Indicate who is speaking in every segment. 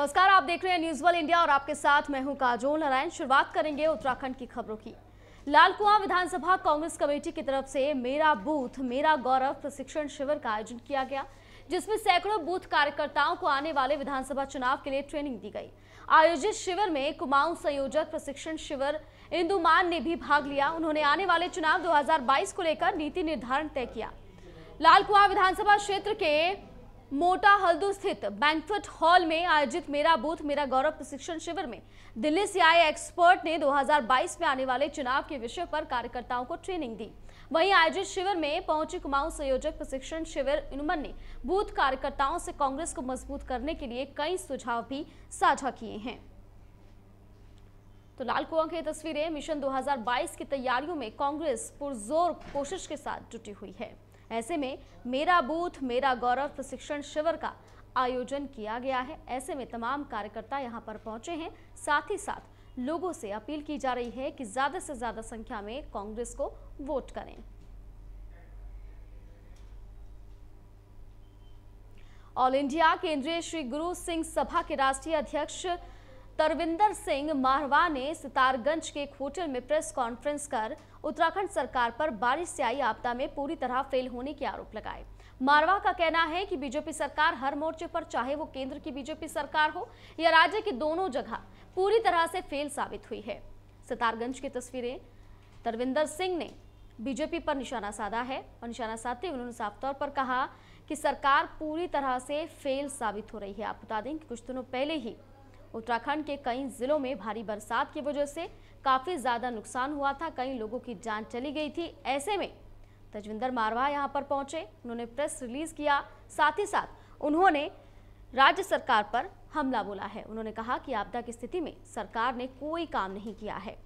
Speaker 1: नमस्कार, आप देख रहे हैं न्यूज वर्ल्ड इंडिया और आपके साथ मैं हूं काजोल नारायण। शुरुआत करेंगे उत्तराखंड की खबरों की। लालकुआं विधानसभा कांग्रेस कमेटी की तरफ से मेरा बूथ मेरा गौरव प्रशिक्षण शिविर का आयोजन किया गया, जिसमें सैकड़ों बूथ कार्यकर्ताओं को आने वाले विधानसभा चुनाव के लिए ट्रेनिंग दी गई। आयोजित शिविर में कुमाऊं संयोजक प्रशिक्षण शिविर इंदुमान ने भी भाग लिया। उन्होंने आने वाले चुनाव 2022 को लेकर नीति निर्धारण तय किया। लालकुआं विधानसभा क्षेत्र के मोटा हल्दू स्थित बैंक्वेट हॉल में आयोजित मेरा बूथ मेरा गौरव प्रशिक्षण शिविर में दिल्ली से आए एक्सपर्ट ने 2022 में आने वाले चुनाव के विषय पर कार्यकर्ताओं को ट्रेनिंग दी। वहीं आयोजित शिविर में पहुंचे कुमाऊं संयोजक प्रशिक्षण शिविर इनुमन ने बूथ कार्यकर्ताओं से कांग्रेस को मजबूत करने के लिए कई सुझाव भी साझा किए हैं। तो लालकुआं की तस्वीरें मिशन 2022 की तैयारियों में कांग्रेस पुरजोर कोशिश के साथ जुटी हुई है। ऐसे में मेरा बूथ मेरा गौरव प्रशिक्षण शिविर का आयोजन किया गया है। ऐसे में तमाम कार्यकर्ता यहां पर पहुंचे हैं। साथ ही साथ लोगों से अपील की जा रही है कि ज्यादा से ज्यादा संख्या में कांग्रेस को वोट करें। ऑल इंडिया केंद्रीय श्री गुरु सिंह सभा के राष्ट्रीय अध्यक्ष तरविंदर सिंह मारवा ने सितारगंज के एक होटल में प्रेस कॉन्फ्रेंस कर उत्तराखंड सरकार पर बारिश से आई आपदा में पूरी तरह फेल होने के आरोप लगाए। मारवा का कहना है कि बीजेपी सरकार हर मोर्चे पर, चाहे वो केंद्र की बीजेपी सरकार हो या राज्य की, दोनों जगह पूरी तरह से फेल साबित हुई है। सितारगंज की तस्वीरें तरविंदर सिंह ने बीजेपी पर निशाना साधा है और निशाना साधते उन्होंने साफ तौर पर कहा कि सरकार पूरी तरह से फेल साबित हो रही है। आप बता दें कि कुछ दिनों पहले ही उत्तराखंड के कई जिलों में भारी बरसात की वजह से काफी ज्यादा नुकसान हुआ था, कई लोगों की जान चली गई थी। ऐसे में तजविंदर मारवा यहां पर पहुंचे, उन्होंने प्रेस रिलीज किया। साथ ही साथ उन्होंने राज्य सरकार पर हमला बोला है। उन्होंने कहा कि आपदा की स्थिति में सरकार ने कोई काम नहीं किया है।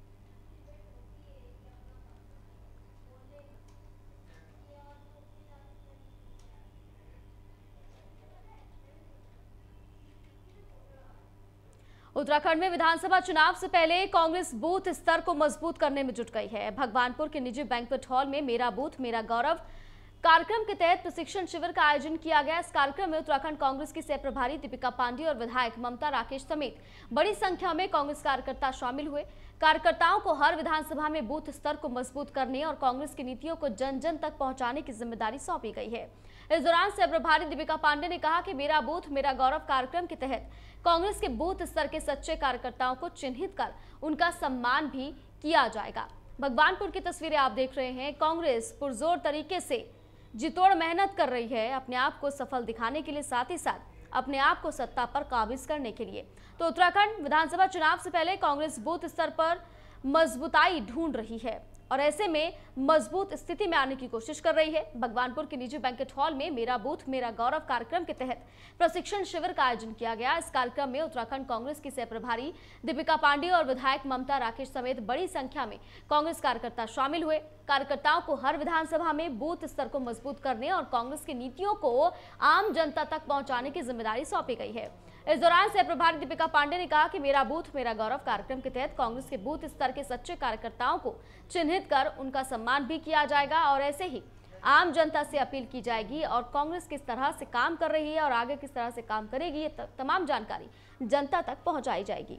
Speaker 1: उत्तराखंड में विधानसभा चुनाव से पहले कांग्रेस बूथ स्तर को मजबूत करने में जुट गई है। भगवानपुर के निजी बैंक्वेट हॉल में मेरा बूथ मेरा गौरव कार्यक्रम के तहत प्रशिक्षण शिविर का आयोजन किया गया। इस कार्यक्रम में उत्तराखंड कांग्रेस की सह प्रभारी दीपिका पांडे और विधायक ममता राकेश समेत बड़ी संख्या में कांग्रेस कार्यकर्ता शामिल हुए। कार्यकर्ताओं को हर विधानसभा में बूथ स्तर को मजबूत करने और कांग्रेस की नीतियों को जन जन तक पहुंचाने की जिम्मेदारी सौंपी गई है। इस दौरान सह प्रभारी दीपिका पांडे ने कहा कि मेरा बूथ मेरा गौरव कार्यक्रम के तहत कांग्रेस के बूथ स्तर के सच्चे कार्यकर्ताओं को चिन्हित कर उनका सम्मान भी किया जाएगा। भगवानपुर की तस्वीरें आप देख रहे हैं। कांग्रेस पुरजोर तरीके से जितोड़ मेहनत कर रही है अपने आप को सफल दिखाने के लिए, साथ ही साथ अपने आप को सत्ता पर काबिज करने के लिए। तो उत्तराखंड विधानसभा चुनाव से पहले कांग्रेस बूथ स्तर पर मजबूताई ढूंढ रही है और ऐसे में मजबूत स्थिति में आने की कोशिश कर रही है। भगवानपुर के निजी बैंक्वेट हॉल में मेरा बूथ मेरा गौरव कार्यक्रम के तहत प्रशिक्षण शिविर का आयोजन किया गया। इस कार्यक्रम में उत्तराखंड कांग्रेस की सह प्रभारी दीपिका पांडे और विधायक ममता राकेश समेत बड़ी संख्या में कांग्रेस कार्यकर्ता शामिल हुए। कार्यकर्ताओं को हर विधानसभा में बूथ स्तर को मजबूत करने और कांग्रेस की नीतियों को आम जनता तक पहुंचाने की जिम्मेदारी सौंपी गई है। इस दौरान सह प्रभारी दीपिका पांडे ने कहा कि मेरा बूथ मेरा गौरव कार्यक्रम के तहत कांग्रेस के बूथ स्तर के सच्चे कार्यकर्ताओं को चिन्हित कर उनका सम्मान भी किया जाएगा और ऐसे ही आम जनता से अपील की जाएगी और कांग्रेस किस तरह से काम कर रही है और आगे किस तरह से काम करेगी, ये तमाम जानकारी जनता तक पहुंचाई जाएगी।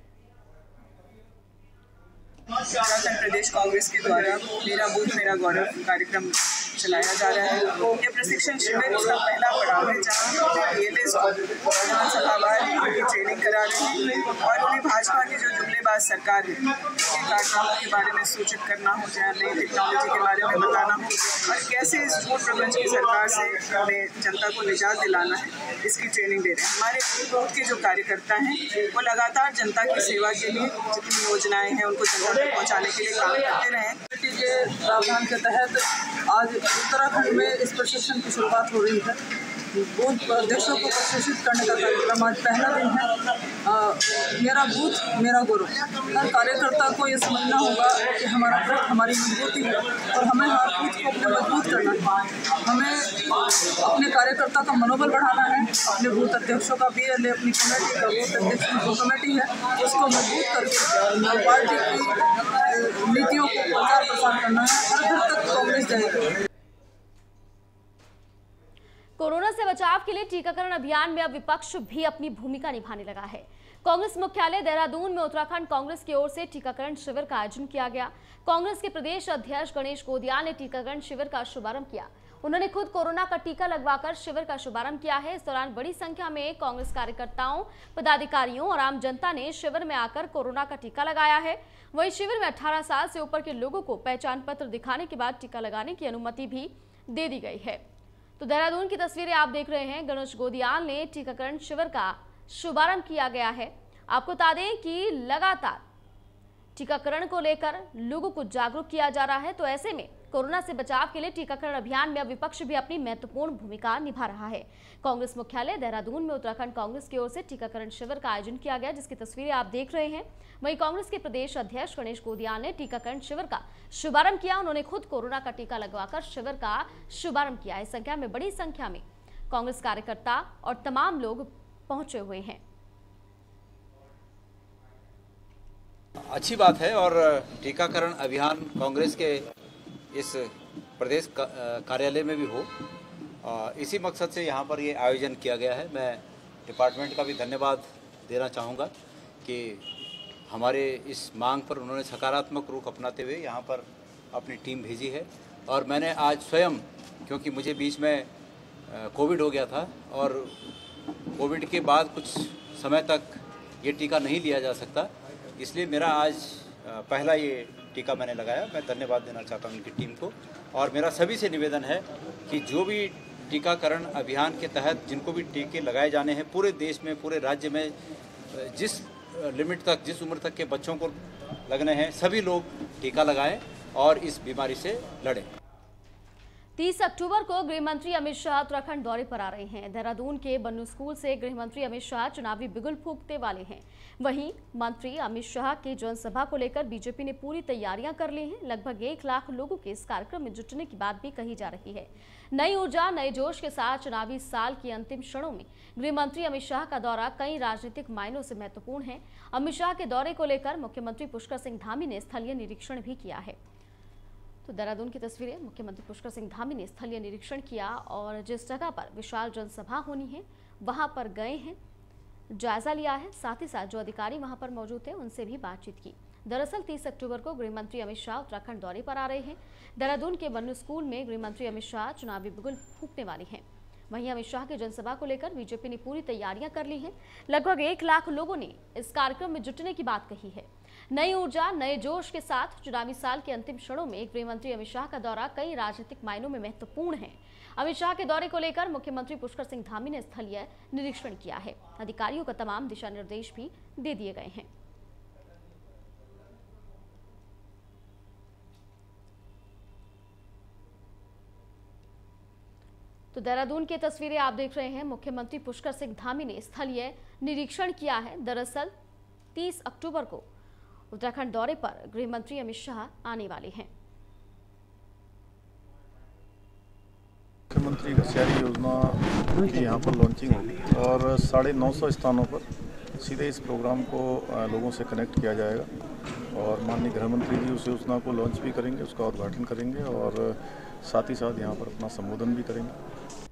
Speaker 2: उत्तराखंड प्रदेश कांग्रेस के द्वारा मेरा बूथ मेरा गौरव कार्यक्रम चलाया जा रहा है। ये प्रशिक्षण शिविर इसका पहला पड़ाव है जहाँ PLAs को विधानसभावार उनकी ट्रेनिंग करा रहे हैं और उन्हें भाजपा की जो जुमलेबाज सरकार है उनके कारनामों के बारे में सूचित करना हो, चाहे नई टेक्नोलॉजी के बारे में बताना हो और कैसे इस झूठ प्रपंच की सरकार से हमें जनता को निजात दिलाना है, इसकी ट्रेनिंग दे रहे हैं। हमारे बूथ के जो कार्यकर्ता हैं वो लगातार जनता की सेवा के लिए जितनी योजनाएं हैं उनको जनता तक पहुँचाने के लिए काम करते रहे।
Speaker 3: के प्रावधान के तहत आज उत्तराखंड में इस प्रशिक्षण की शुरुआत हो रही है। बूथ अध्यक्षों को प्रशिक्षित करने का कार्यक्रम आज पहला दिन है। मेरा बूथ मेरा गौरव। हर कार्यकर्ता को ये समझना होगा कि हमारा बूथ हमारी मजबूती है और हमें हर बूथ को अपने मजबूत करना है। हमें अपने कार्यकर्ता का मनोबल बढ़ाना है। अपने बूथ अध्यक्षों का PLA अपनी कमेटी का बूथ अध्यक्ष की जो कमेटी है उसको मजबूत करके पार्टी की नीतियों को प्रचार प्रसार करना है। हर घर तक कांग्रेस जाएगी।
Speaker 1: कोरोना से बचाव के लिए टीकाकरण अभियान में अब विपक्ष भी अपनी भूमिका निभाने लगा है। कांग्रेस मुख्यालय देहरादून में उत्तराखंड कांग्रेस की ओर से टीकाकरण शिविर का आयोजन किया गया। कांग्रेस के प्रदेश अध्यक्ष गणेश गोदियाल ने टीकाकरण शिविर का शुभारंभ किया। उन्होंने खुद कोरोना का टीका लगवाकर शिविर का शुभारंभ किया है। इस दौरान बड़ी संख्या में कांग्रेस कार्यकर्ताओं, पदाधिकारियों और आम जनता ने शिविर में आकर कोरोना का टीका लगाया है। वहीं शिविर में 18 साल से ऊपर के लोगों को पहचान पत्र दिखाने के बाद टीका लगाने की अनुमति भी दे दी गई है। तो देहरादून की तस्वीरें आप देख रहे हैं। गणेश गोदियाल ने टीकाकरण शिविर का शुभारंभ किया गया है। आपको बता दें कि लगातार टीकाकरण को लेकर लोगों को जागरूक किया जा रहा है। तो ऐसे में कोरोना से बचाव के लिए टीकाकरण अभियान में अब विपक्ष भी अपनी महत्वपूर्ण भूमिका निभा रहा है। कांग्रेस मुख्यालय देहरादून में उत्तराखंड कांग्रेस की ओर से टीकाकरण शिविर का आयोजन किया गया, जिसकी तस्वीरें आप देख रहे हैं। वहीं कांग्रेस के प्रदेश अध्यक्ष गणेश गोदियाल ने टीकाकरण शिविर का शुभारंभ किया। उन्होंने खुद कोरोना का टीका लगवाकर शिविर का शुभारंभ किया। इस संख्या में बड़ी संख्या में कांग्रेस कार्यकर्ता और तमाम लोग पहुंचे हुए हैं।
Speaker 4: अच्छी बात है और टीकाकरण अभियान कांग्रेस के इस प्रदेश कार्यालय में भी हो, इसी मकसद से यहाँ पर ये आयोजन किया गया है। मैं डिपार्टमेंट का भी धन्यवाद देना चाहूँगा कि हमारे इस मांग पर उन्होंने सकारात्मक रुख अपनाते हुए यहाँ पर अपनी टीम भेजी है। और मैंने आज स्वयं, क्योंकि मुझे बीच में कोविड हो गया था और कोविड के बाद कुछ समय तक ये टीका नहीं लिया जा सकता, इसलिए मेरा आज पहला ये टीका मैंने लगाया। मैं धन्यवाद देना चाहता हूँ उनकी टीम को। और मेरा सभी से निवेदन है कि जो भी टीकाकरण अभियान के तहत जिनको भी टीके लगाए जाने हैं पूरे देश में, पूरे राज्य में, जिस लिमिट तक, जिस उम्र तक के बच्चों को लगने हैं, सभी लोग टीका लगाएं और इस बीमारी से लड़ें।
Speaker 1: 30 अक्टूबर को गृह मंत्री अमित शाह उत्तराखंड दौरे पर आ रहे हैं। देहरादून के बन्नू स्कूल से गृह मंत्री अमित शाह चुनावी बिगुल फूंकने वाले हैं। वहीं मंत्री अमित शाह की जनसभा को लेकर बीजेपी ने पूरी तैयारियां कर ली हैं। लगभग 1 लाख लोगों के इस कार्यक्रम में जुटने की बात भी कही जा रही है। नई ऊर्जा, नए जोश के साथ चुनावी साल की अंतिम क्षणों में गृह मंत्री अमित शाह का दौरा कई राजनीतिक मायनों से महत्वपूर्ण है। अमित शाह के दौरे को लेकर मुख्यमंत्री पुष्कर सिंह धामी ने स्थलीय निरीक्षण भी किया है। तो देहरादून की तस्वीरें, मुख्यमंत्री पुष्कर सिंह धामी ने स्थलीय निरीक्षण किया और जिस जगह पर विशाल जनसभा होनी है वहां पर गए हैं, जायजा लिया है। साथ ही साथ जो अधिकारी वहां पर मौजूद थे उनसे भी बातचीत की। दरअसल 30 अक्टूबर को गृह मंत्री अमित शाह उत्तराखंड दौरे पर आ रहे हैं। देहरादून के बन्नू स्कूल में गृह मंत्री अमित शाह चुनावी बिगुल फूंकने वाले हैं। वहीं अमित शाह की जनसभा को लेकर बीजेपी ने पूरी तैयारियां कर ली हैं। लगभग 1 लाख लोगों ने इस कार्यक्रम में जुटने की बात कही है। नई ऊर्जा, नए जोश के साथ चुनावी साल के अंतिम क्षणों में गृह मंत्री अमित शाह का दौरा कई राजनीतिक मायनों में महत्वपूर्ण है। अमित शाह के दौरे को लेकर मुख्यमंत्री पुष्कर सिंह धामी ने स्थलीय निरीक्षण किया है। अधिकारियों को तमाम दिशा निर्देश भी दे दिए गए हैं। तो देहरादून की तस्वीरें आप देख रहे हैं। मुख्यमंत्री पुष्कर सिंह धामी ने स्थलीय निरीक्षण किया है। दरअसल 30 अक्टूबर को उत्तराखंड दौरे पर गृह मंत्री अमित शाह आने वाले हैं।
Speaker 5: मुख्यमंत्री घसियारी योजना की यहाँ पर लॉन्चिंग होगी और 950 स्थानों पर सीधे इस प्रोग्राम को लोगों से कनेक्ट किया जाएगा और माननीय गृह मंत्री जी उस योजना को लॉन्च भी करेंगे, उसका उद्घाटन करेंगे और साथ ही साथ यहाँ पर अपना संबोधन भी करेंगे।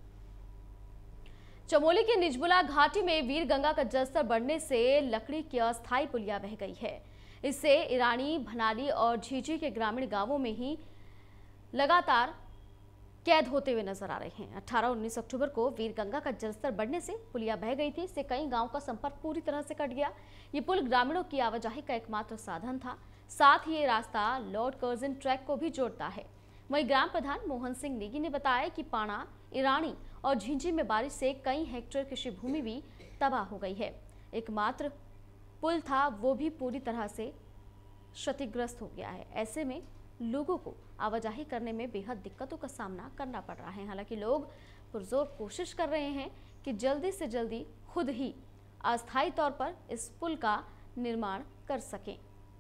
Speaker 1: चमोली के निजबुला घाटी में वीर गंगा का जलस्तर बढ़ने से लकड़ी की अस्थायी पुलिया बह गई है। इससे ईरानी, भनाली और झीझी के ग्रामीण गांवों में ही लगातार कैद होते हुए नजर आ रहे हैं। 18 और 19 अक्टूबर को वीर गंगा का जलस्तर बढ़ने से पुलिया बह गई थी। इससे कई गांवों का संपर्क पूरी तरह से कट गया। ये पुल ग्रामीणों की आवाजाही का एकमात्र साधन था। साथ ही ये रास्ता लॉर्ड कर्जन ट्रैक को भी जोड़ता है। वहीं ग्राम प्रधान मोहन सिंह नेगी ने बताया कि पाणा, ईरानी और झींझी में बारिश से कई हेक्टेयर कृषि भूमि भी तबाह हो गई है। एकमात्र पुल था वो भी पूरी तरह से क्षतिग्रस्त हो गया है। ऐसे में लोगों को आवाजाही करने में बेहद दिक्कतों का सामना करना पड़ रहा है। हालांकि लोग पुरजोर कोशिश कर रहे हैं कि जल्दी से जल्दी खुद ही अस्थायी तौर पर इस पुल का निर्माण कर सकें।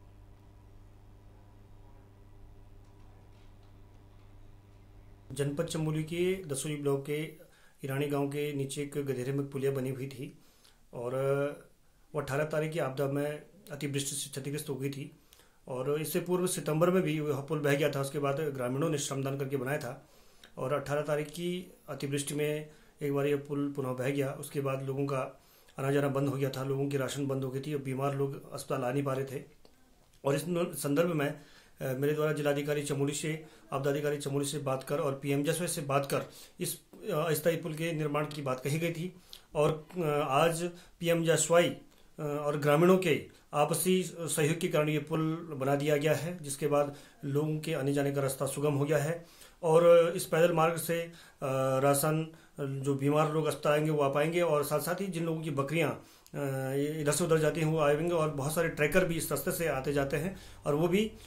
Speaker 6: जनपद चमोली के दसोई ब्लॉक के ईरानी गांव के नीचे एक गधेरे में पुलिया बनी हुई थी और वो 18 तारीख की आपदा में अतिवृष्टि से क्षतिग्रस्त हो गई थी और इससे पूर्व सितंबर में भी वह पुल बह गया था। उसके बाद ग्रामीणों ने श्रमदान करके बनाया था और 18 तारीख की अतिवृष्टि में एक बार ये पुल पुनः बह गया, उसके बाद लोगों का आना जाना बंद हो गया था, लोगों की राशन बंद हो गई थी और बीमार लोग अस्पताल आ नहीं पा रहे थे। और इस संदर्भ में मेरे द्वारा जिलाधिकारी चमोली से, आपदा अधिकारी चमोली से बात कर और पीएमजेएसवाई से बात कर इस अस्थायी पुल के निर्माण की बात कही गई थी। और आज पीएमजेएसवाई और ग्रामीणों के आपसी सहयोग के कारण ये पुल बना दिया गया है, जिसके बाद लोगों के आने जाने का रास्ता सुगम हो गया है। और इस पैदल मार्ग से राशन, जो बीमार लोग अस्पताल आएंगे वो आ पाएंगे, और साथ साथ ही जिन लोगों की बकरियां इधर से उधर जाती हैं वो आएंगे, और बहुत सारे ट्रैकर भी इस रास्ते से आते जाते हैं और वो भी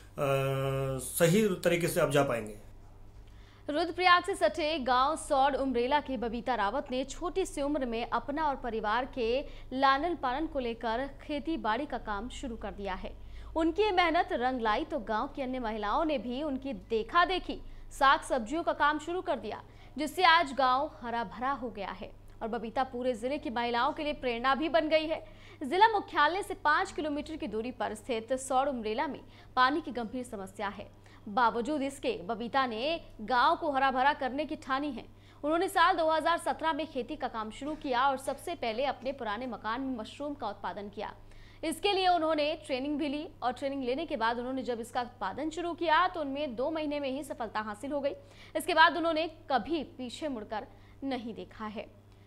Speaker 6: सही तरीके से अब जा पाएंगे।
Speaker 1: रुद्रप्रयाग से सटे गांव सौड़ उमरेला की बबीता रावत ने छोटी सी उम्र में अपना और परिवार के लालन पालन को लेकर खेती बाड़ी का काम शुरू कर दिया है। उनकी ये मेहनत रंग लाई तो गांव की अन्य महिलाओं ने भी उनकी देखा देखी साग सब्जियों का काम शुरू कर दिया, जिससे आज गांव हरा भरा हो गया है और बबीता पूरे जिले की महिलाओं के लिए प्रेरणा भी बन गई है। जिला मुख्यालय से 5 किलोमीटर की दूरी पर स्थित सौड़ उमरेला में पानी की गंभीर समस्या है। बावजूद इसके बबीता ने गांव को हरा भरा करने की ठानी है। उन्होंने साल 2017 में खेती का काम शुरू किया और सबसे पहले अपने पुराने मकान में मशरूम का उत्पादन किया। इसके लिए उन्होंने ट्रेनिंग भी ली और ट्रेनिंग लेने के बाद उन्होंने जब इसका उत्पादन शुरू किया तो उनमें 2 महीने में ही सफलता हासिल हो गई। इसके बाद उन्होंने कभी पीछे मुड़कर नहीं देखा है।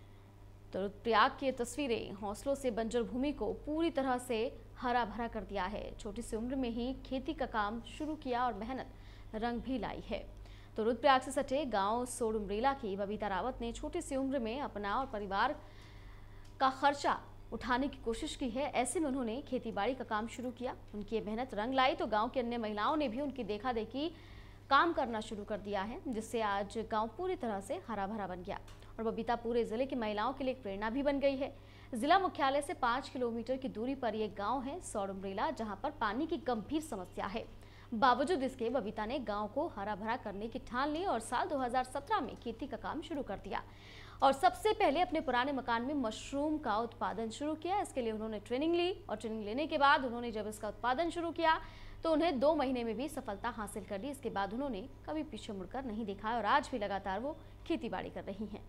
Speaker 1: तो रुद्रप्रयाग की तस्वीरें हौसलों से बंजर भूमि को पूरी तरह से हरा भरा कर दिया है। छोटी सी उम्र में ही खेती का काम शुरू किया और मेहनत रंग भी लाई है। तो रुद्रप्रयाग से सटे गांव सौड़ उमरेला की बबीता रावत ने छोटी सी उम्र में अपना और परिवार का खर्चा उठाने की कोशिश की है। ऐसे में उन्होंने खेतीबाड़ी का काम शुरू किया। उनकी ये मेहनत रंग लाई तो गांव की अन्य महिलाओं ने भी उनकी देखा देखी काम करना शुरू कर दिया है, जिससे आज गांव पूरी तरह से हरा भरा बन गया और बबीता पूरे जिले की महिलाओं के लिए एक प्रेरणा भी बन गई है। जिला मुख्यालय से 5 किलोमीटर की दूरी पर यह गांव है सौड़ उमरेला, जहां पर पानी की गंभीर समस्या है। बावजूद इसके बबीता ने गांव को हरा भरा करने की ठान ली और साल 2017 में खेती का काम शुरू कर दिया और सबसे पहले अपने पुराने मकान में मशरूम का उत्पादन शुरू किया। इसके लिए उन्होंने ट्रेनिंग ली और ट्रेनिंग लेने के बाद उन्होंने जब इसका उत्पादन शुरू किया तो उन्हें 2 महीने में भी सफलता हासिल कर ली। इसके बाद उन्होंने कभी पीछे मुड़कर नहीं देखा और आज भी लगातार वो खेती बाड़ी कर रही हैं।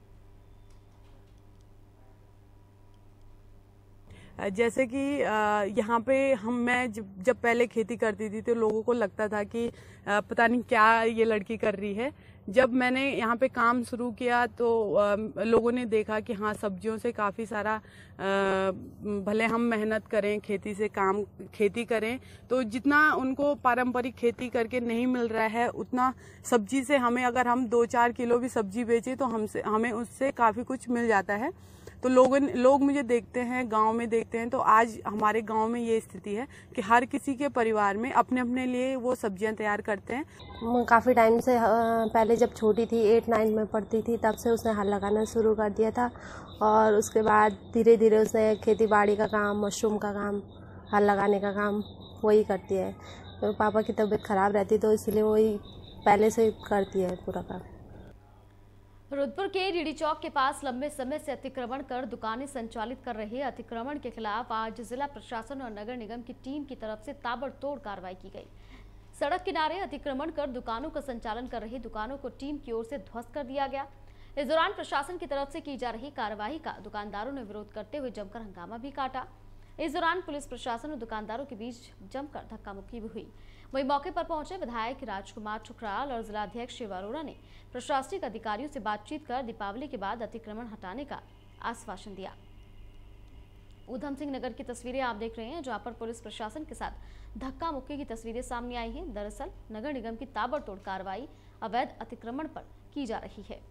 Speaker 7: जैसे कि यहाँ पे मैं जब पहले खेती करती थी तो लोगों को लगता था कि पता नहीं क्या ये लड़की कर रही है। जब मैंने यहाँ पे काम शुरू किया तो लोगों ने देखा कि हाँ, सब्जियों से काफ़ी सारा भले हम मेहनत करें, खेती करें तो जितना उनको पारंपरिक खेती करके नहीं मिल रहा है उतना सब्जी से हमें, अगर हम 2-4 किलो भी सब्जी बेचें तो हमें उससे काफ़ी कुछ मिल जाता है। तो लोग मुझे देखते हैं, गांव में देखते हैं, तो आज हमारे गांव में ये स्थिति है कि हर किसी के परिवार में अपने अपने लिए वो सब्जियां तैयार करते हैं।
Speaker 8: काफ़ी टाइम से, पहले जब छोटी थी 8-9 में पढ़ती थी तब से उसने हल लगाना शुरू कर दिया था और उसके बाद धीरे धीरे उसने खेती बाड़ी का काम, मशरूम का काम, हल लगाने का काम वही करती है। तो पापा की तबीयत खराब रहती तो इसलिए वही पहले से करती है पूरा काम।
Speaker 1: रुद्रपुर के डीडी चौक के पास लंबे समय से अतिक्रमण कर दुकानें संचालित कर रहे अतिक्रमण के खिलाफ आज जिला प्रशासन और नगर निगम की टीम की तरफ से ताबड़तोड़ कार्रवाई की गई। सड़क किनारे अतिक्रमण कर दुकानों का संचालन कर रही दुकानों को टीम की ओर से ध्वस्त कर दिया गया। इस दौरान प्रशासन की तरफ से की जा रही कार्रवाई का दुकानदारों ने विरोध करते हुए जमकर हंगामा भी काटा। इस दौरान पुलिस प्रशासन और दुकानदारों के बीच जमकर धक्का मुक्की भी हुई। वहीं मौके पर पहुंचे विधायक राजकुमार ठुकराल और जिलाध्यक्ष शिव अरोड़ा ने प्रशासनिक अधिकारियों से बातचीत कर दीपावली के बाद अतिक्रमण हटाने का आश्वासन दिया। ऊधम सिंह नगर की तस्वीरें आप देख रहे हैं, जहां पर पुलिस प्रशासन के साथ धक्का मुक्की की तस्वीरें सामने आई हैं। दरअसल नगर निगम की ताबड़तोड़ कार्रवाई अवैध अतिक्रमण पर की जा रही है।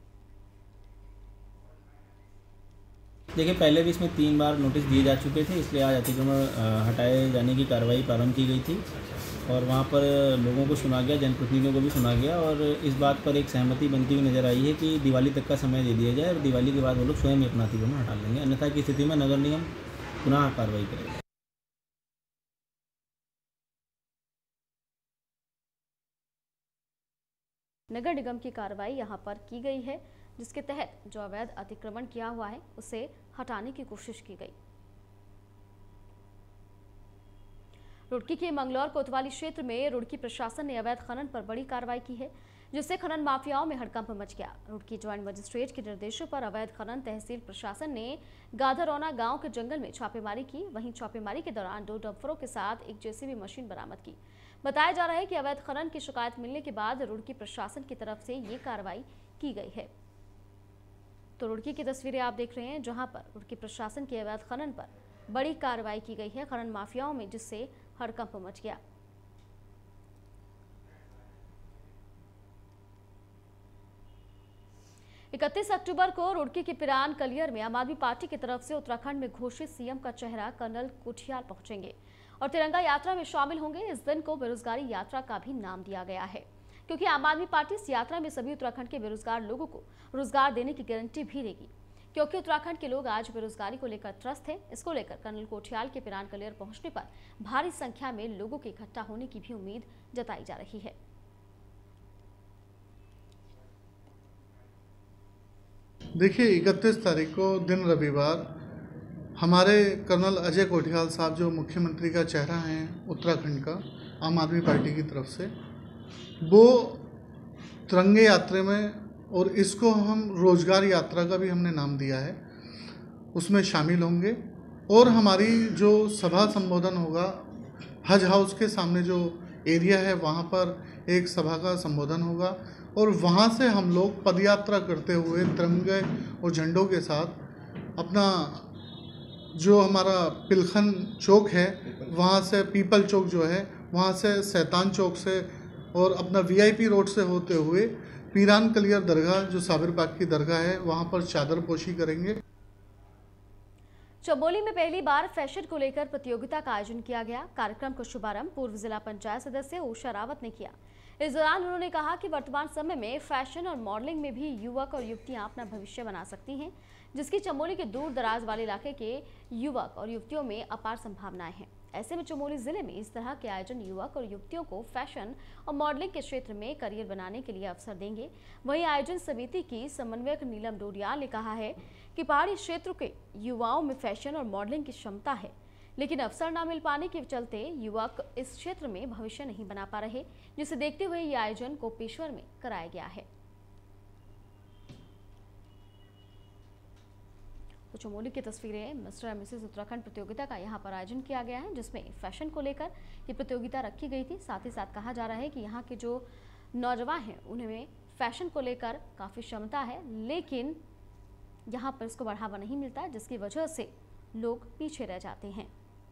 Speaker 9: देखिए, पहले भी इसमें 3 बार नोटिस दिए जा चुके थे, इसलिए आज अतिक्रमण हटाए जाने की कार्रवाई प्रारंभ की गई थी और वहाँ पर लोगों को सुना गया, जनप्रतिनिधियों को भी सुना गया और इस बात पर एक सहमति बनती हुई नजर आई है कि दिवाली तक का समय दे दिया जाए और दिवाली के बाद वो लोग स्वयं ही अपना अतिक्रमण हटा लेंगे। अन्यथा की स्थिति में नगर निगम पुनः कार्रवाई करेगा।
Speaker 1: नगर निगम की कार्रवाई यहां पर की गई है, जिसके तहत जो अवैध अतिक्रमण किया हुआ है उसे हटाने की कोशिश की गई। रुड़की के मंगलौर कोतवाली क्षेत्र में रुड़की प्रशासन ने अवैध खनन पर बड़ी कार्रवाई की है, जिससे खनन माफियाओं में हड़कंप मच गया। रुड़की ज्वाइंट मजिस्ट्रेट के निर्देशों पर अवैध खनन तहसील प्रशासन ने गाधरौना गांव के जंगल में छापेमारी की। वहीं छापेमारी के दौरान 2 डंपरों के साथ एक जेसीबी मशीन बरामद की। बताया जा रहा है कि अवैध खनन की शिकायत मिलने के बाद रुड़की प्रशासन की तरफ से ये कार्रवाई की गई है। तो रुड़की की तस्वीरें आप देख रहे हैं, जहां पर रुड़की प्रशासन के अवैध खनन पर बड़ी कार्रवाई की गई है खनन माफियाओं में, जिससे हड़कंप मच गया। इकतीस अक्टूबर को रुड़की के पिरान कलियर में आम आदमी पार्टी की तरफ से उत्तराखंड में घोषित सीएम का चेहरा कर्नल कोठियाल पहुंचेंगे और तिरंगा यात्रा में शामिल होंगे। इस दिन को बेरोजगारी यात्रा का भी नाम दिया गया है, क्योंकि आम आदमी पार्टी इस यात्रा में सभी उत्तराखंड के बेरोजगार लोगों को रोजगार देने की गारंटी भी देगी, क्योंकि उत्तराखंड के लोग आज बेरोजगारी को लेकर त्रस्त हैं। इसको लेकर कर्नल कोठियाल के पिरान कलियर पहुंचने पर भारी संख्या में लोगों के इकट्ठा होने की भी उम्मीद जताई जा रही है।
Speaker 10: देखिए, 31 तारीख को दिन रविवार हमारे कर्नल अजय कोठियाल साहब, जो मुख्यमंत्री का चेहरा हैं उत्तराखंड का आम आदमी पार्टी की तरफ से, वो तिरंगे यात्रा में, और इसको हम रोजगार यात्रा का भी हमने नाम दिया है, उसमें शामिल होंगे। और हमारी जो सभा संबोधन होगा, हज हाउस के सामने जो एरिया है वहाँ पर एक सभा का संबोधन होगा और वहाँ से हम लोग पदयात्रा करते हुए तिरंगे और झंडों के साथ अपना जो हमारा पिलखन चौक है वहाँ से, पीपल चौक जो है वहाँ से, सैतान चौक से और अपना वीआईपी रोड से होते हुए पिरान कलियर दरगाह, जो साबिर बाग की दरगाह है, वहाँ पर चादर पोशी करेंगे।
Speaker 1: चमोली में पहली बार फैशन को लेकर प्रतियोगिता का आयोजन किया गया। कार्यक्रम का शुभारंभ पूर्व जिला पंचायत सदस्य उषा रावत ने किया। इस दौरान उन्होंने कहा कि वर्तमान समय में फैशन और मॉडलिंग में भी युवक और युवतियां अपना भविष्य बना सकती हैं, जिसकी चमोली के दूर दराज वाले इलाके के युवक और युवतियों में अपार संभावनाएं हैं। ऐसे में चमोली जिले में इस तरह के आयोजन युवक और युवतियों को फैशन और मॉडलिंग के क्षेत्र में करियर बनाने के लिए अवसर देंगे। वहीं आयोजन समिति की समन्वयक नीलम डोडियाल ने कहा है कि पहाड़ी क्षेत्र के युवाओं में फैशन और मॉडलिंग की क्षमता है, लेकिन अवसर न मिल पाने के चलते युवक इस क्षेत्र में भविष्य नहीं बना पा रहे, जिसे देखते हुए ये आयोजन कोपेश्वर में कराया गया है। तो चमोली की तस्वीरें मिस्टर एंड मिसेस उत्तराखंड प्रतियोगिता का यहाँ पर आयोजन किया गया है, जिसमें फैशन को लेकर ये प्रतियोगिता रखी गई थी। साथ ही साथ कहा जा रहा है कि यहाँ के जो नौजवान हैं उनमें फैशन को लेकर काफ़ी क्षमता है, लेकिन यहाँ पर इसको बढ़ावा नहीं मिलता, जिसकी वजह से लोग पीछे रह जाते हैं।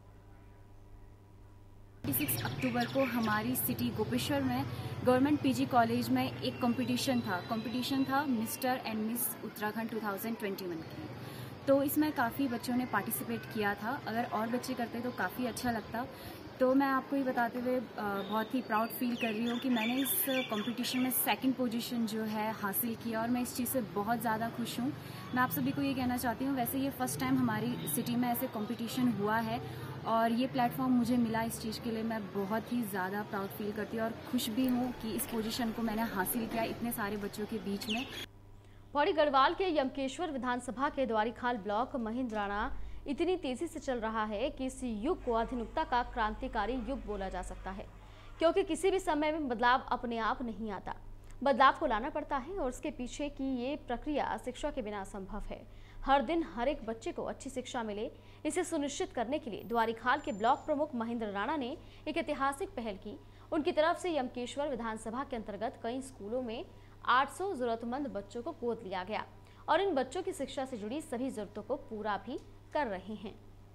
Speaker 11: 26 अक्टूबर को हमारी सिटी गोपेश्वर में गवर्नमेंट पीजी कॉलेज में एक कंपटीशन था मिस्टर एंड मिस उत्तराखंड 2021 की। तो इसमें काफ़ी बच्चों ने पार्टिसिपेट किया था। अगर और बच्चे करते तो काफ़ी अच्छा लगता। तो मैं आपको ये बताते हुए बहुत ही प्राउड फील कर रही हूँ कि मैंने इस कंपटीशन में 2nd पोजीशन जो है हासिल किया और मैं इस चीज़ से बहुत ज़्यादा खुश हूँ। मैं आप सभी को ये कहना चाहती हूँ, वैसे ये फर्स्ट टाइम हमारी सिटी में ऐसे कंपटीशन हुआ है और ये प्लेटफॉर्म मुझे मिला, इस चीज़ के लिए मैं बहुत ही ज़्यादा प्राउड फील करती हूँ और खुश भी हूँ कि इस पोजीशन को मैंने हासिल किया इतने सारे बच्चों के बीच में।
Speaker 1: पौड़ी गढ़वाल के यमकेश्वर विधानसभा के द्वारीखाल ब्लॉक महिंद्राणा इतनी तेजी से चल रहा है कि इस युग को आधुनिकता का क्रांतिकारी युग बोला जा सकता है, क्योंकि किसी भी समय में बदलाव अपने आप नहीं आता, बदलाव को लाना पड़ता है और उसके पीछे की ये प्रक्रिया शिक्षा के बिना असंभव है। हर दिन हर एक बच्चे को अच्छी शिक्षा मिले, इसे सुनिश्चित करने के लिए द्वारीखाल के ब्लॉक प्रमुख महेंद्र राणा ने एक ऐतिहासिक पहल की। उनकी तरफ से यमकेश्वर विधानसभा के अंतर्गत कई स्कूलों में 800 जरूरतमंद बच्चों को गोद लिया गया और इन बच्चों की शिक्षा से जुड़ी सभी जरूरतों को पूरा भी कर रहे हैं।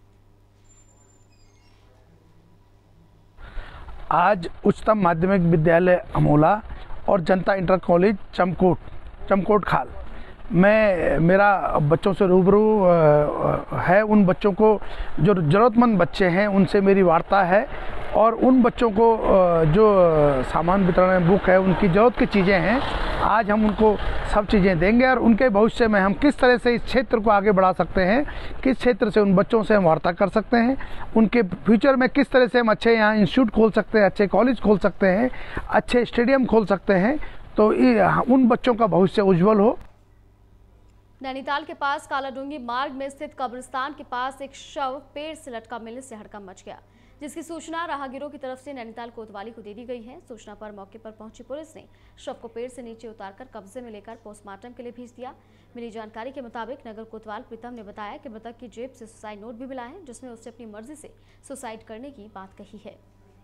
Speaker 12: आज उच्चतम माध्यमिक विद्यालय अमोला और जनता इंटर कॉलेज चमकोट खाल में मेरा बच्चों से रूबरू है। उन बच्चों को जो ज़रूरतमंद बच्चे हैं उनसे मेरी वार्ता है और उन बच्चों को जो सामान वितरण बुक है, उनकी ज़रूरत की चीज़ें हैं, आज हम उनको सब चीज़ें देंगे और उनके भविष्य में हम किस तरह से इस क्षेत्र को आगे बढ़ा सकते हैं, किस क्षेत्र से उन बच्चों से हम वार्ता कर सकते हैं, उनके फ्यूचर में किस तरह से हम अच्छे यहाँ इंस्टीट्यूट खोल सकते हैं, अच्छे कॉलेज खोल सकते हैं, अच्छे स्टेडियम खोल सकते हैं, तो उन बच्चों का भविष्य उज्जवल हो।
Speaker 1: नैनीताल के पास कालाडूंगी मार्ग में स्थित कब्रिस्तान के पास एक शव पेड़ से लटका मिलने से हड़कंप मच गया। जिसकी सूचना राहगीरों की तरफ से नैनीताल कोतवाली को दे दी गई है। सूचना पर मौके पर पहुंची पुलिस ने शव को पेड़ से नीचे उतारकर कब्जे में लेकर पोस्टमार्टम के लिए भेज दिया। मिली जानकारी के मुताबिक नगर कोतवाल प्रीतम ने बताया कि मृतक की जेब से सुसाइड नोट भी मिला है, जिसमें उसने अपनी मर्जी से सुसाइड करने की बात कही है।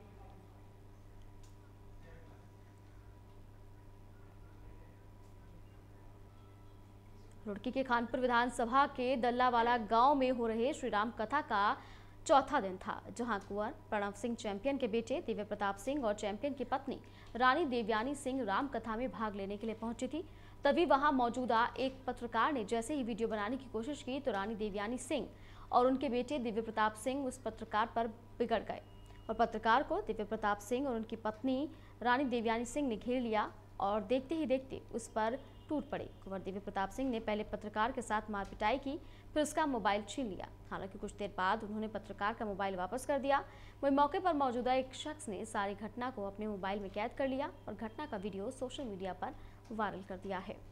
Speaker 1: रुड़की के खानपुर विधानसभा के दल्लावाला गांव में हो रहे श्री राम कथा का चौथा दिन था, जहां कुंवर प्रणव सिंह चैंपियन के बेटे दिव्य प्रताप सिंह और चैंपियन की पत्नी रानी देवयानी सिंह राम कथा में भाग लेने के लिए पहुंची थी। तभी वहां मौजूदा एक पत्रकार ने जैसे ही वीडियो बनाने की कोशिश की तो रानी देवयानी सिंह और उनके बेटे दिव्य प्रताप सिंह उस पत्रकार पर बिगड़ गए और पत्रकार को दिव्य प्रताप सिंह और उनकी पत्नी रानी देवयानी सिंह ने घेर लिया और देखते ही देखते उस पर टूट पड़े। कुंवर दिव्य प्रताप सिंह ने पहले पत्रकार के साथ मारपिटाई की, फिर उसका मोबाइल छीन लिया। हालांकि कुछ देर बाद उन्होंने पत्रकार का मोबाइल वापस कर दिया। वहीं मौके पर मौजूदा एक शख्स ने सारी घटना को अपने मोबाइल में कैद कर लिया और घटना का वीडियो सोशल मीडिया पर वायरल कर दिया है।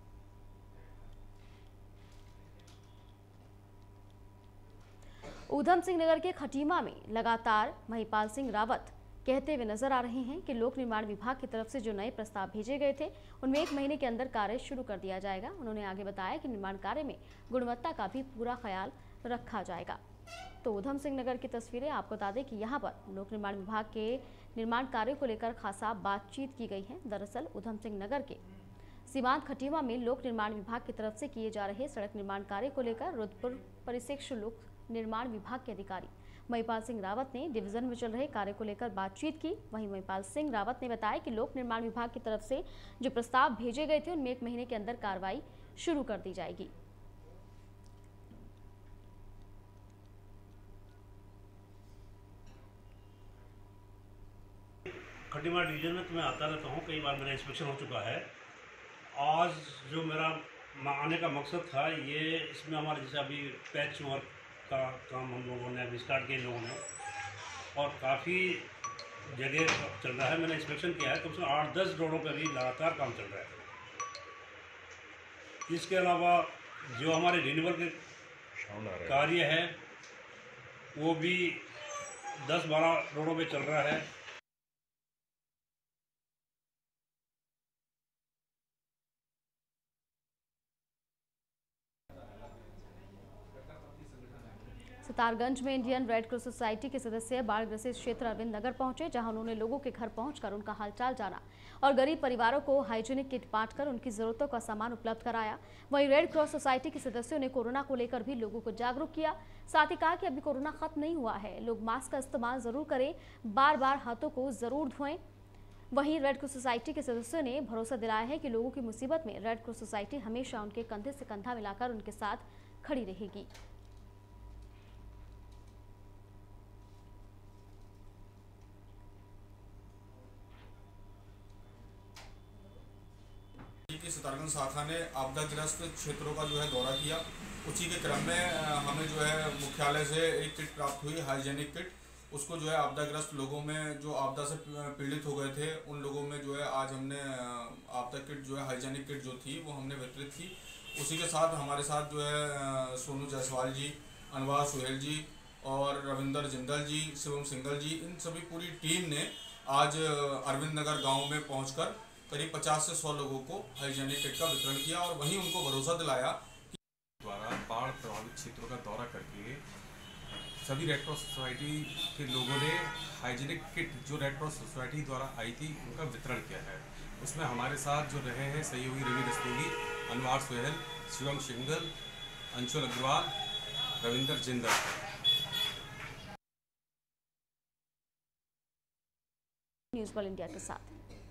Speaker 1: ऊधम सिंह नगर के खटीमा में लगातार महिपाल सिंह रावत कहते हुए नजर आ रहे हैं कि लोक निर्माण विभाग की तरफ से जो नए प्रस्ताव भेजे गए थे उनमें 1 महीने के अंदर कार्य शुरू कर दिया जाएगा। उन्होंने आगे बताया कि निर्माण कार्य में गुणवत्ता का भी पूरा ख्याल रखा जाएगा। तो ऊधम सिंह नगर की तस्वीरें आपको बता दें कि यहाँ पर लोक निर्माण विभाग के निर्माण कार्य को लेकर खासा बातचीत की गई है। दरअसल ऊधम सिंह नगर के सीमांत खटीमा में लोक निर्माण विभाग की तरफ से किए जा रहे सड़क निर्माण कार्य को लेकर रुद्रपुर परिक्षेत्र लोक निर्माण विभाग के अधिकारी महिपाल सिंह रावत ने डिवीजन में चल रहे कार्य को लेकर बातचीत की। वहीं महिपाल सिंह रावत ने बताया कि लोक निर्माण विभाग की तरफ से जो प्रस्ताव भेजे गए थे उनमें 1 महीने के अंदर कार्रवाई शुरू कर दी जाएगी।
Speaker 13: खटीमा डिवीजन में तो मैं आता रहता हूँ, कई बार मेरा इंस्पेक्शन हो चुका है। आज जो मेरा आने का मकसद था ये इसमें हमारे जैसे अभी पैच वर्क का काम हम लोगों ने अभी स्टार्ट किया लोगों ने और काफ़ी जगह चल रहा है। मैंने इंस्पेक्शन किया है, कम से कम 8-10 रोडों पर भी लगातार काम चल रहा है। इसके अलावा जो हमारे रिन्यूअल के कार्य है वो भी 10-12 रोडों पे चल रहा है।
Speaker 1: सितारगंज में इंडियन रेड क्रॉस सोसाइटी के सदस्य बाढ़ ग्रसित क्षेत्र अरविंद नगर पहुंचे, जहां उन्होंने लोगों के घर पहुंचकर उनका हालचाल जाना और गरीब परिवारों को हाइजीनिक किट बांटकर उनकी जरूरतों का सामान उपलब्ध कराया। वहीं रेड क्रॉस सोसाइटी के सदस्यों ने कोरोना को लेकर भी लोगों को जागरूक किया। साथ ही कहा कि अभी कोरोना खत्म नहीं हुआ है, लोग मास्क का इस्तेमाल जरूर करें, बार बार हाथों को जरूर धोएं। वहीं रेड क्रॉस सोसाइटी के सदस्यों ने भरोसा दिलाया है कि लोगों की मुसीबत में रेड क्रॉस सोसाइटी हमेशा उनके कंधे से कंधा मिलाकर उनके साथ खड़ी रहेगी।
Speaker 14: की सितारगंज शाखा ने आपदाग्रस्त क्षेत्रों का जो है दौरा किया। उसी के क्रम में हमें जो है मुख्यालय से एक किट प्राप्त हुई, हाइजेनिक किट। उसको जो है आपदाग्रस्त लोगों में जो आपदा से पीड़ित हो गए थे उन लोगों में जो है आज हमने आपदा किट जो है हाइजेनिक किट जो थी वो हमने वितरित की। उसी के साथ हमारे साथ जो है सोनू जायसवाल जी, अनवार सुहेल जी और रविंदर जिंदल जी, शिवम सिंगल जी, इन सभी पूरी टीम ने आज अरविंद नगर गाँव में पहुँच करीब 50 से 100 लोगों को हाइजेनिक किट का वितरण किया और वहीं उनको भरोसा दिलाया कि
Speaker 15: द्वारा बाढ़ प्रभावित क्षेत्रों का दौरा करके सभी रेड क्रॉस सोसाइटी के लोगों ने हाइजेनिक किट जो रेड क्रॉस सोसाइटी द्वारा आई थी उनका वितरण किया है। उसमें हमारे साथ जो रहे हैं सहयोगी Ravi Rastogi, Anwar Suhail, Shivam Singhal, Anshul Agarwal, Ravinder Jindal.
Speaker 1: News world India के साथ